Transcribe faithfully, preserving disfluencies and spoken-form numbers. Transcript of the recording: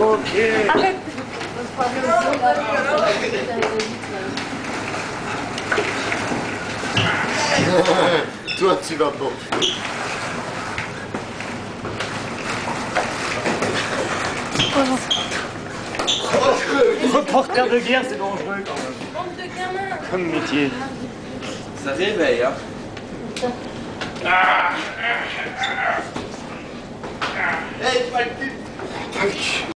Ok. Arrête. Toi, tu vas pas. Reporter de guerre, c'est dangereux quand même. Bande de gamins. Comme métier. Ça réveille, hein. Hey, pas le cul.